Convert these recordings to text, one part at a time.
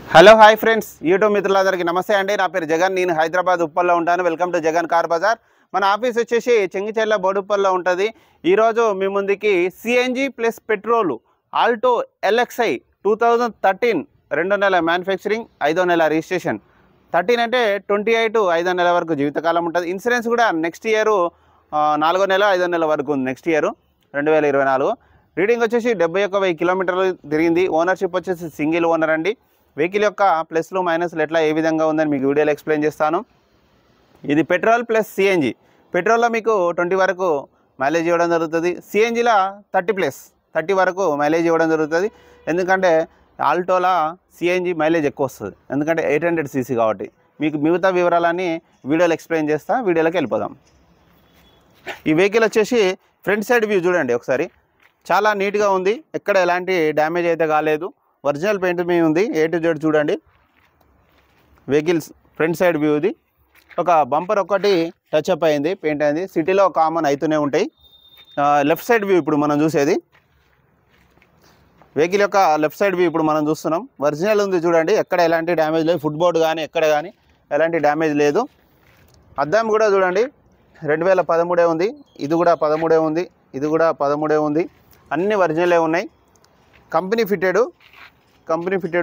Hello hi friends, YouTube మిత్రులందరికీ నమస్తే అండి. నా పేరు జగన్. నేను హైదరాబాద్ ఉప్పల్లో ఉంటాను. Welcome to Jagan car Bazaar. మన ఆఫీస్ వచ్చేసి చెంగిచెర్ల బోడుప్పల్లో ఉంటుంది. ఈరోజు మీ ముందుకి CNG plus petrol Alto LXI 2013 2వ నెల మ్యానుఫ్యాక్చరింగ్, 5వ నెల రిజిస్ట్రేషన్. 13 అంటే 28, 5వ నెల వరకు జీవితకాలం ఉంటుంది. ఇన్సూరెన్స్ కూడా నెక్స్ట్ ఇయర్ 4వ నెల 5వ నెల వరకు ఉంది. Next year 2024. రీడింగ్ వచ్చేసి 71,000 కిలోమీటర్లు తిరిగింది. ఓనర్షిప్ వచ్చేసి సింగిల్ ఓనర్ అండి. వెహికల్ యొక్క ప్లస్లు మైనస్లు ఎట్లా ఏ విధంగా ఉందని మీకు వీడియోలో ఎక్స్ప్లెయిన్ చేస్తాను. ఇది పెట్రోల్ ప్లస్ సిఎన్జి. పెట్రోల్లో మీకు 20 వరకు మైలేజ్ ఇవ్వడం జరుగుతుంది. సిఎన్జిలో 30 వరకు మైలేజ్ ఇవ్వడం జరుగుతుంది. ఎందుకంటే ఆల్టోలా సిఎన్జి మైలేజ్ ఎక్కువ వస్తుంది, ఎందుకంటే 800 cc కాబట్టి. మీకు మిగతా వివరాలన్నీ వీడియోలో ఎక్స్ప్లెయిన్ చేస్తా. వీడియోలోకి వెళ్ళిపోదాం. ఈ వెహికల్ వచ్చేసి ఫ్రంట్ సైడ్ వ్యూ చూడండి ఒకసారి. చాలా నీట్గా ఉంది, ఎక్కడ ఎలాంటి డ్యామేజ్ అయితే కాలేదు. ఒరిజినల్ పెయింట్ మీద ఉంది. A to Z చూడండి. వెహికల్స్ ఫ్రంట్ సైడ్ వ్యూ ఇది. ఒక బంపర్ ఒకటి టచ్ అప్ అయింది, పెయింట్ అయింది. సిటీలో కామన్ అవుతూనే ఉంటాయి. లెఫ్ట్ సైడ్ వ్యూ ఇప్పుడు మనం చూసేది. వెహికల్ యొక్క లెఫ్ట్ సైడ్ వ్యూ ఇప్పుడు మనం చూస్తున్నాం. ఒరిజినల్ ఉంది చూడండి, ఎక్కడ ఎలాంటి డ్యామేజ్ లేదు. ఫుట్ బోర్డ్ కానీ ఎక్కడ కానీ ఎలాంటి డ్యామేజ్ లేదు. అద్దం కూడా చూడండి 2013 ఉంది. ఇది కూడా 13 ఉంది. ఇది కూడా 13 ఉంది. అన్ని ఒరిజినలే ఉన్నాయి. Company fitted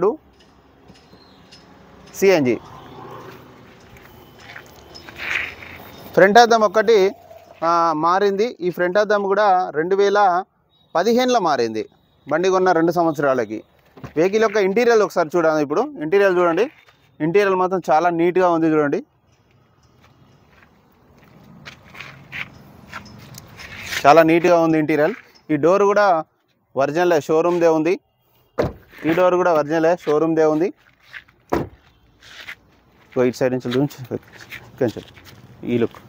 CNG. ఫ్రంట్ అద్దం ఒక్కటి మారింది. ఈ ఫ్రంట్ అద్దం కూడా 2015లో మారింది, బండి కొన్న 2 సంవత్సరాలకి. వెహికల్ యొక్క ఇంటీరియర్ ఒకసారి చూడండి. ఇప్పుడు ఇంటీరియర్ చూడండి. ఇంటీరియర్ మాత్రం చాలా నీట్గా ఉంది చూడండి. చాలా నీట్గా ఉంది ఇంటీరియర్. ఈ డోర్ కూడా ఒరిజినల్ షోరూమ్దే ఉంది. ఈ డోర్ కూడా ఒరిజినల్ షోరూమ్దే ఉంది. ఇటు సైడ్ నుంచి కొంచెం ఈ లుక్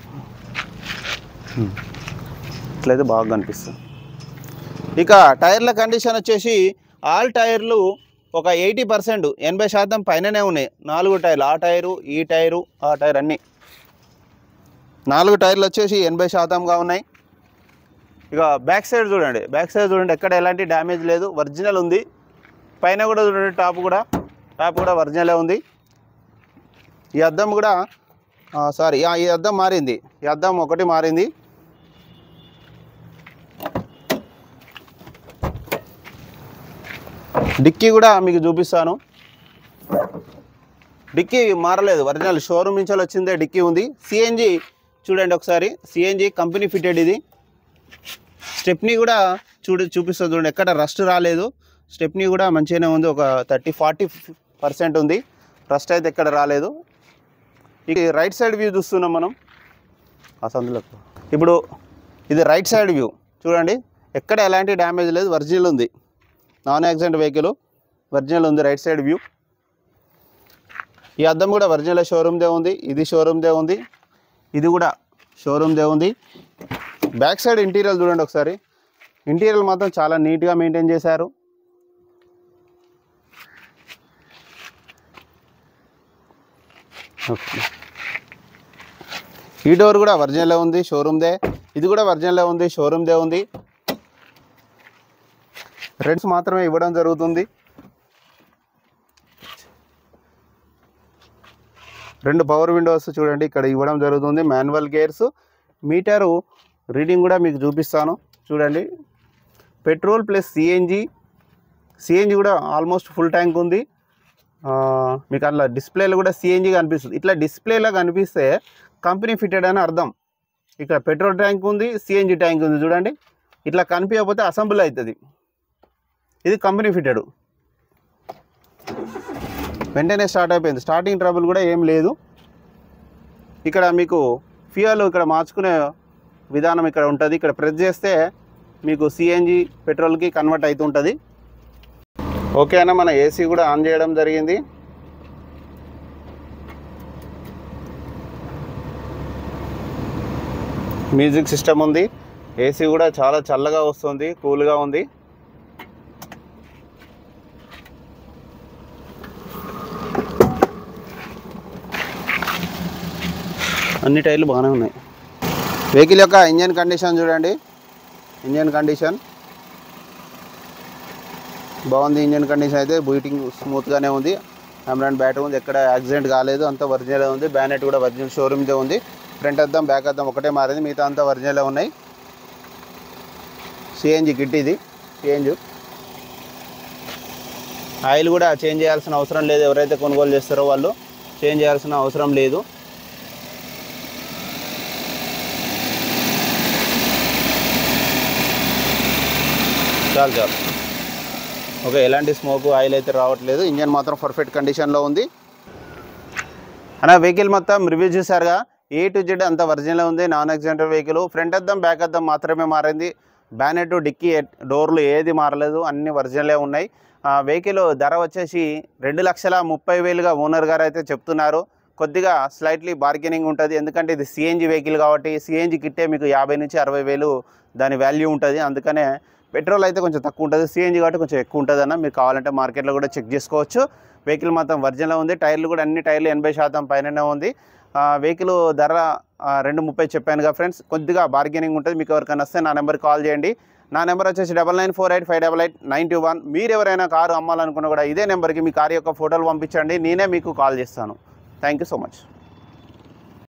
ఇట్లయితే బాగా కనిపిస్తుంది. ఇక టైర్ల కండిషన్ వచ్చేసి ఆల్ టైర్లు ఒక 80%, 80% పైననే ఉన్నాయి. 4 టైర్లు, ఆ టైరు, ఈ టైరు, ఆ టైర్ అన్నీ 4 టైర్లు వచ్చేసి 80%గా ఉన్నాయి. ఇక బ్యాక్ సైడ్ చూడండి, ఎక్కడ ఎలాంటి డ్యామేజ్ లేదు, ఒరిజినల్ ఉంది. పైన కూడా చూడండి, టాప్ కూడా ఒరిజినలే ఉంది. ఈ అద్దం కూడా ఈ అద్దం మారింది. ఈ అద్దం ఒకటి మారింది. డిక్కీ కూడా మీకు చూపిస్తాను. డిక్కీ మారలేదు, ఒరిజినల్ షోరూమ్ నుంచి వచ్చిందే డిక్కీ ఉంది. సిఎన్జి చూడండి ఒకసారి. సిఎన్జి కంపెనీ ఫిట్టెడ్ ఇది. స్టెప్నీ కూడా చూపిస్తుంది చూడండి, ఎక్కడ రస్ట్ రాలేదు. స్టెప్నీ కూడా మంచిగానే ఉంది, ఒక 30-40% ఉంది. రస్ట్ అయితే ఎక్కడ రాలేదు. ఇక రైట్ సైడ్ వ్యూ చూస్తున్నాం మనం. సందులో ఇప్పుడు ఇది రైట్ సైడ్ వ్యూ చూడండి, ఎక్కడ ఎలాంటి డ్యామేజ్ లేదు, ఒరిజినల్ ఉంది. నాన్ యాక్సిడెంట్ వెహికల్, ఒరిజినల్ ఉంది రైట్ సైడ్ వ్యూ. ఈ అద్దం కూడా ఒరిజినల్ షోరూమ్దే ఉంది. ఇది షోరూమ్దే ఉంది. ఇది కూడా షోరూమ్దే ఉంది. బ్యాక్ సైడ్ ఇంటీరియర్ చూడండి ఒకసారి. ఇంటీరియర్ మాత్రం చాలా నీట్గా మెయింటైన్ చేశారు. ఈ డోర్ కూడా ఒరిజినలే ఉంది, షోరూమ్దే. ఇది కూడా ఒరిజినలే ఉంది, షోరూమ్దే ఉంది. రెంట్స్ మాత్రమే ఇవ్వడం జరుగుతుంది. 2 పవర్ విండోస్ చూడండి ఇక్కడ ఇవ్వడం జరుగుతుంది. Manual gears. మీటరు రీడింగ్ కూడా మీకు చూపిస్తాను చూడండి. పెట్రోల్ ప్లస్ సిఎన్జి కూడా ఆల్మోస్ట్ ఫుల్ ట్యాంక్ ఉంది. మీకు అట్లా డిస్ప్లేలో కూడా సిఎన్జి కనిపిస్తుంది. ఇట్లా డిస్ప్లేలో కనిపిస్తే కంపెనీ ఫిట్టెడ్ అని అర్థం. ఇక్కడ పెట్రోల్ ట్యాంక్ ఉంది, సిఎన్జి ట్యాంక్ ఉంది చూడండి. ఇట్లా కనిపించకపోతే అసెంబుల్ అవుతుంది. ఇది కంపెనీ ఫిట్టెడ్. వెంటనే స్టార్ట్ అయిపోయింది. స్టార్టింగ్ ట్రబుల్ కూడా ఏం లేదు. ఇక్కడ మీకు ఫ్యూయల్ ఇక్కడ మార్చుకునే విధానం ఇక్కడ ఉంటుంది. ఇక్కడ ప్రెస్ చేస్తే మీకు సిఎన్జి పెట్రోల్కి కన్వర్ట్ అవుతుంటుంది. ఓకేనా, మన ఏసీ కూడా ఆన్ చేయడం జరిగింది. మ్యూజిక్ సిస్టమ్ ఉంది. ఏసీ కూడా చాలా చల్లగా వస్తుంది, కూల్గా ఉంది. అన్ని టైర్లు బాగానే ఉన్నాయి. వెహికల్ యొక్క ఇంజన్ కండిషన్ చూడండి. ఇంజన్ కండిషన్ బాగుంది. ఇంజన్ కండిషన్ అయితే బూటింగ్ స్మూత్గానే ఉంది. అమ్రాన్ బ్యాటరీ ఉంది, ఎక్కడ యాక్సిడెంట్ కాలేదు, అంతా ఒరిజినల్ ఉంది. బ్యానెట్ కూడా ఒరిజినల్ షోరూమ్దే ఉంది. ఫ్రంట్ అద్దం బ్యాక్ అద్దం ఒకటే మారింది, మిగతా అంతా ఒరిజినల్ ఉన్నాయి. సిఎన్జి కిట్ ఇది. సిఎన్జి ఆయిల్ కూడా చేంజ్ చేయాల్సిన అవసరం లేదు. ఎవరైతే కొనుగోలు చేస్తారో వాళ్ళు చేంజ్ చేయాల్సిన అవసరం లేదు. చాలు ఓకే, ఎలాంటి స్మోక్ ఆయిల్ అయితే రావట్లేదు. ఇంజన్ మాత్రం పర్ఫెక్ట్ కండిషన్లో ఉంది. అన్న వెహికల్ మొత్తం రివ్యూ చూసారుగా, A to Z అంత ఒరిజినల్ ఉంది. Non accidental vehicle. ఫ్రంట్ అద్దం బ్యాక్ అద్దం మాత్రమే మారింది. బ్యానెట్ డిక్కీ డోర్లు ఏది మారలేదు, అన్ని ఒరిజినలే ఉన్నాయి. వెహికల్ ధర వచ్చేసి 2,30,000గా ఓనర్ గారు అయితే చెప్తున్నారు. కొద్దిగా స్లైట్లీ బార్గెనింగ్ ఉంటుంది, ఎందుకంటే ఇది సిఎన్జి వెహికల్ కాబట్టి సిఎన్జి కిట్టే మీకు 50,000 నుంచి 60,000 దాని వాల్యూ ఉంటుంది. అందుకనే పెట్రోల్ అయితే కొంచెం తక్కువ ఉంటుంది, సిఎన్జి కాబట్టి కొంచెం ఎక్కువ ఉంటుంది అన్న. మీరు కావాలంటే మార్కెట్లో కూడా చెక్ చేసుకోవచ్చు. వెహికల్ మొత్తం ఒరిజినల్ ఉంది. టైర్లు కూడా అన్ని టైర్లు 80% పైననే ఉంది. వెహికల్ ధర 2,30,000 చెప్పానుగా ఫ్రెండ్స్. కొద్దిగా బార్గెనింగ్ ఉంటుంది. మీకు ఎవరికైనా వస్తే నా నెంబర్కి కాల్ చేయండి. నా నెంబర్ వచ్చేసి 9948588921. మీరు ఎవరైనా కారు అమ్మాలనుకున్నా కూడా ఇదే నెంబర్కి మీ కారు యొక్క ఫోటోలు పంపించండి, నేనే మీకు కాల్ చేస్తాను. Thank you so much.